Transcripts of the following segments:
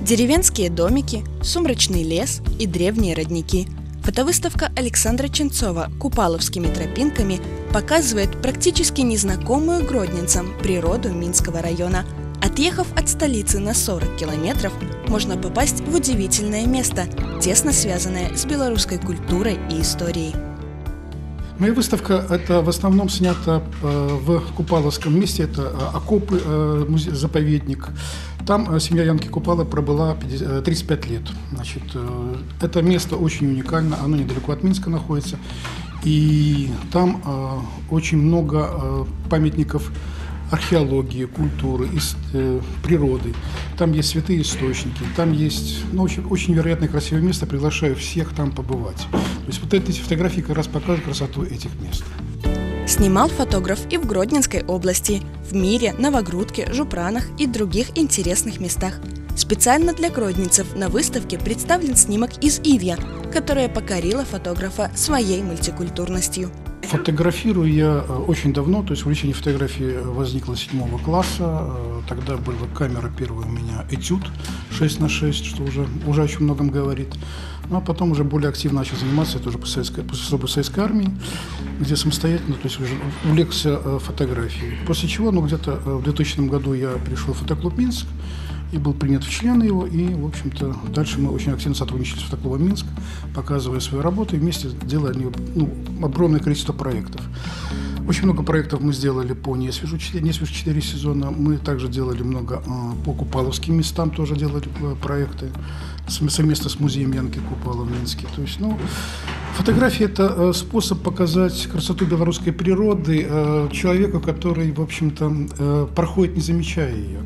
Деревенские домики, сумрачный лес и древние родники. Фотовыставка Александра Ченцова «Купаловскими тропинками» показывает практически незнакомую гродненцам природу Минского района. Отъехав от столицы на 40 километров, можно попасть в удивительное место, тесно связанное с белорусской культурой и историей. Моя выставка это в основном снята в Купаловском месте, это окопы, заповедник. Там семья Янки Купала пробыла 35 лет. Значит, это место очень уникально, оно недалеко от Минска находится. И там очень много памятников археологии, культуры, природы. Там есть святые источники, там есть очень невероятно красивое место. Приглашаю всех там побывать. То есть вот эти фотографии как раз покажут красоту этих мест. Снимал фотограф и в Гродненской области, в Мире, Новогрудке, Жупранах и других интересных местах. Специально для гродненцев на выставке представлен снимок из Ивья, которая покорила фотографа своей мультикультурностью. Фотографирую я очень давно, то есть увлечение фотографией возникло с 7 класса. Тогда была камера первая у меня «Этюд» 6х6, что уже о чем многом говорит. Ну, а потом уже более активно начал заниматься, это уже после службы в советской армии, где самостоятельно, то есть уже увлекся фотографией. После чего, где-то в 2000 году я пришел в фотоклуб «Минск» и был принят в члены его, и, в общем-то, дальше мы очень активно сотрудничали с фотоклубом «Минск», показывая свои работы, и вместе делали огромное количество проектов. Очень много проектов мы сделали по Несвежу 4 сезона, мы также делали много по Купаловским местам, тоже делали проекты, совместно с музеем Янки Купала в Минске. То есть, фотография – это способ показать красоту белорусской природы человеку, который, в общем-то, проходит, не замечая ее.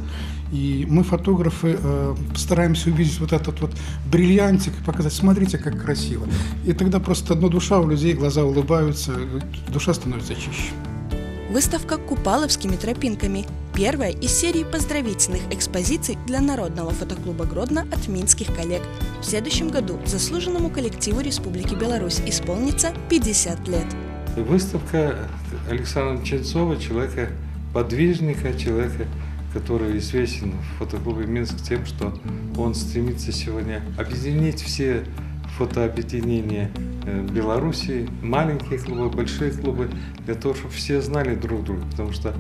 И мы, фотографы, стараемся увидеть вот этот вот бриллиантик и показать, смотрите, как красиво. И тогда просто одна душа у людей, глаза улыбаются, душа становится чище. Выставка «Купаловскими тропинками» – первая из серии поздравительных экспозиций для Народного фотоклуба Гродно от минских коллег. В следующем году заслуженному коллективу Республики Беларусь исполнится 50 лет. Выставка Александра Ченцова, человека-подвижника, человека, который известен в фотоклубе «Минск» тем, что он стремится сегодня объединить все фотообъединения Беларуси, маленькие клубы, большие клубы, для того, чтобы все знали друг друга, потому что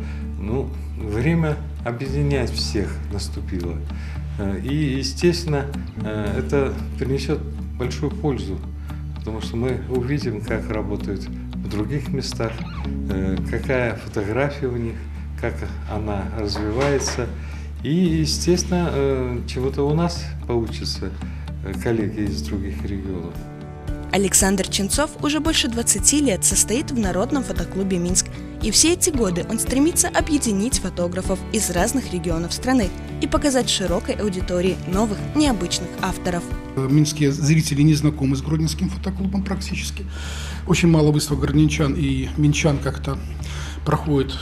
время объединять всех наступило. И, естественно, это принесет большую пользу, потому что мы увидим, как работают в других местах, какая фотография у них, как она развивается. И, естественно, чего-то у нас получится, коллеги из других регионов. Александр Ченцов уже больше 20 лет состоит в Народном фотоклубе «Минск». И все эти годы он стремится объединить фотографов из разных регионов страны и показать широкой аудитории новых, необычных авторов. Минские зрители не знакомы с Гродненским фотоклубом практически. Очень мало выставок гродненчан и минчан как-то проходит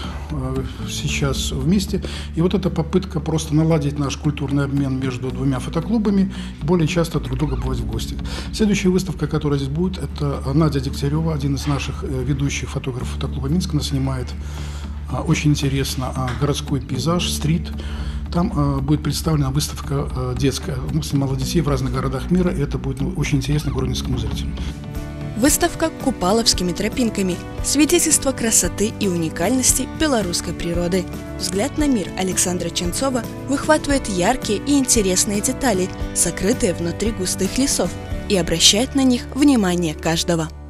сейчас вместе. И вот эта попытка просто наладить наш культурный обмен между двумя фотоклубами, более часто друг друга бывать в гости. Следующая выставка, которая здесь будет, это Надя Дегтярева, один из наших ведущих фотографов фотоклуба «Минск». Она снимает очень интересно городской пейзаж, стрит. Там будет представлена выставка детская. Снимала детей в разных городах мира, и это будет очень интересно гродненскому зрителю. Выставка «Купаловскими тропинками» – свидетельство красоты и уникальности белорусской природы. Взгляд на мир Александра Ченцова выхватывает яркие и интересные детали, сокрытые внутри густых лесов, и обращает на них внимание каждого.